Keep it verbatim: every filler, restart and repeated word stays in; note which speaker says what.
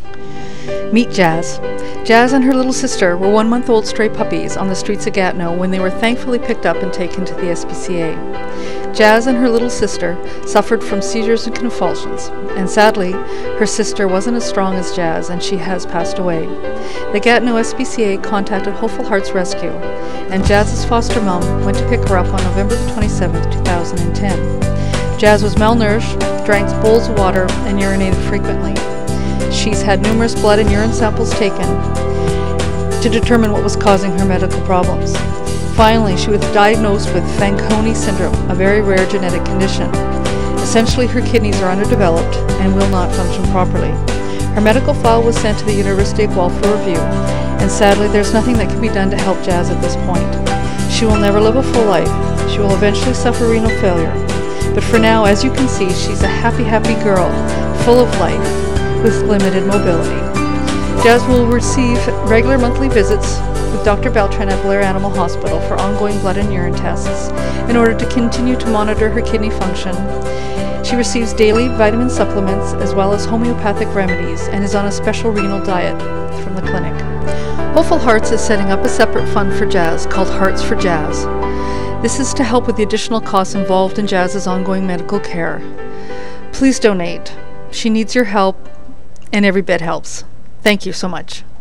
Speaker 1: Meet Jazz. Jazz and her little sister were one-month-old stray puppies on the streets of Gatineau when they were thankfully picked up and taken to the S P C A. Jazz and her little sister suffered from seizures and convulsions, and sadly, her sister wasn't as strong as Jazz, and she has passed away. The Gatineau S P C A contacted Hopeful Hearts Rescue, and Jazz's foster mom went to pick her up on November the twenty-seventh, two thousand ten. Jazz was malnourished, drank bowls of water, and urinated frequently. She's had numerous blood and urine samples taken to determine what was causing her medical problems. Finally, she was diagnosed with Fanconi syndrome, a very rare genetic condition. Essentially, her kidneys are underdeveloped and will not function properly. Her medical file was sent to the University of Guelph for review, and sadly, there's nothing that can be done to help Jazz at this point. She will never live a full life. She will eventually suffer renal failure. But for now, as you can see, she's a happy, happy girl, full of life, with limited mobility. Jazz will receive regular monthly visits with Doctor Beltran at Blair Animal Hospital for ongoing blood and urine tests in order to continue to monitor her kidney function. She receives daily vitamin supplements as well as homeopathic remedies and is on a special renal diet from the clinic. Hopeful Hearts is setting up a separate fund for Jazz called Hearts for Jazz. This is to help with the additional costs involved in Jazz's ongoing medical care. Please donate. She needs your help, and every bit helps. Thank you so much.